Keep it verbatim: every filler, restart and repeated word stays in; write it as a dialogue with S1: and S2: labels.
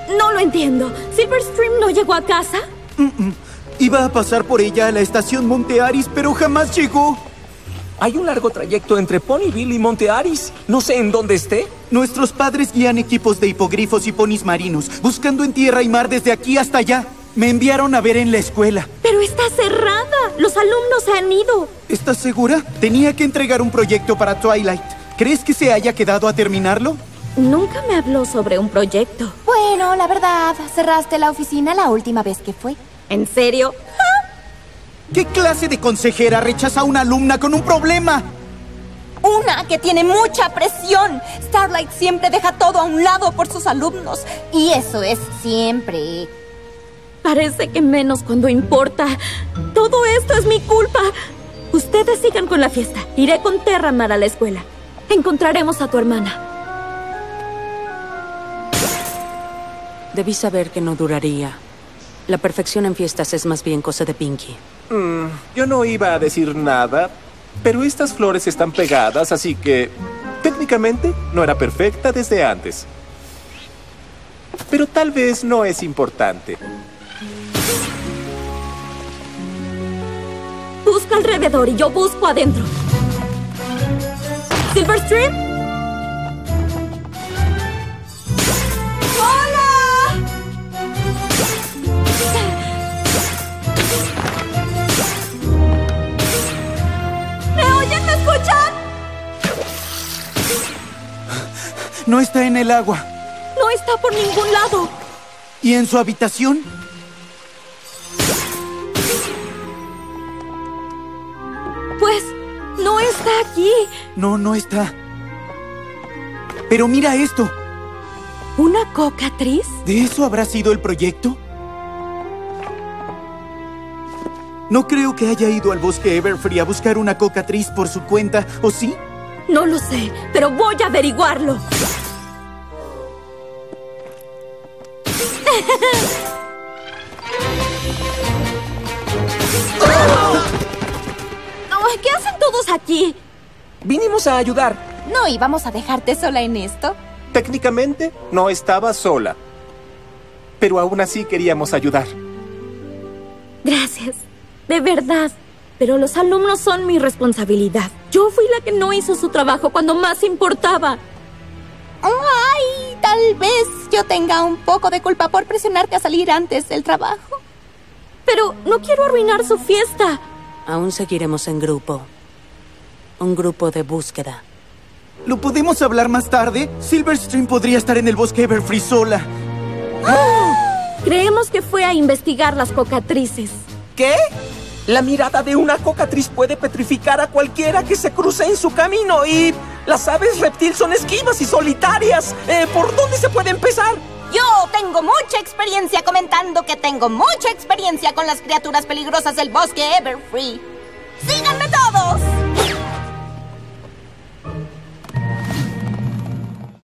S1: No lo entiendo. ¿Silverstream no llegó a casa?
S2: Mm-mm. Iba a pasar por ella a la estación Monte Aris, pero jamás llegó.
S3: Hay un largo trayecto entre Ponyville y Monte Aris. No sé en dónde esté.
S2: Nuestros padres guían equipos de hipogrifos y ponis marinos, buscando en tierra y mar desde aquí hasta allá. Me enviaron a ver en la escuela.
S1: Pero está cerrada. Los alumnos se han ido.
S2: ¿Estás segura? Tenía que entregar un proyecto para Twilight. ¿Crees que se haya quedado a terminarlo?
S1: Nunca me habló sobre un proyecto.
S4: Bueno, la verdad, cerraste la oficina la última vez que fue.
S1: ¿En serio?
S2: ¿Qué clase de consejera rechaza a una alumna con un problema?
S4: Una que tiene mucha presión. Starlight siempre deja todo a un lado por sus alumnos. Y eso es siempre.
S1: Parece que menos cuando importa. Todo esto es mi culpa. Ustedes sigan con la fiesta. Iré con Terramar a la escuela. Encontraremos a tu hermana.
S5: Debí saber que no duraría. La perfección en fiestas es más bien cosa de Pinkie.
S6: Mm, yo no iba a decir nada, pero estas flores están pegadas, así que técnicamente no era perfecta desde antes. Pero tal vez no es importante.
S1: Busca alrededor y yo busco adentro. ¿Silverstream? ¡Hola! ¿Me oyen? ¿Me escuchan?
S2: No está en el agua.
S1: No está por ningún lado.
S2: ¿Y en su habitación?
S1: Pues, no está aquí.
S2: No, no está. Pero mira esto.
S1: ¿Una cocatriz?
S2: ¿De eso habrá sido el proyecto? No creo que haya ido al bosque Everfree a buscar una cocatriz por su cuenta, ¿o sí?
S1: No lo sé, pero voy a averiguarlo. ¿Qué hacen todos aquí?
S3: Vinimos a ayudar.
S4: ¿No íbamos a dejarte sola en esto?
S6: Técnicamente no estaba sola, pero aún así queríamos ayudar.
S1: Gracias, de verdad. Pero los alumnos son mi responsabilidad. Yo fui la que no hizo su trabajo cuando más importaba.
S4: Ay, tal vez yo tenga un poco de culpa por presionarte a salir antes del trabajo.
S1: Pero no quiero arruinar su fiesta.
S5: Aún seguiremos en grupo. Un grupo de búsqueda.
S2: ¿Lo podemos hablar más tarde? Silverstream podría estar en el bosque Everfree sola.
S1: ¡Ah! Creemos que fue a investigar las cocatrices.
S3: ¿Qué? La mirada de una cocatriz puede petrificar a cualquiera que se cruce en su camino y las aves reptil son esquivas y solitarias. Eh, ¿Por dónde se puede empezar?
S4: Yo tengo mucha experiencia comentando que tengo mucha experiencia con las criaturas peligrosas del bosque Everfree. ¡Síganme!